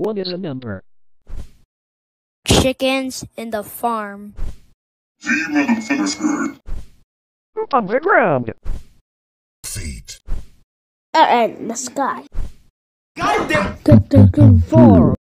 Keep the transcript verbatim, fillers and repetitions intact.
One is a number. Chickens in the farm. On the ground. Feet. Uh, in the sky. God damn. Four.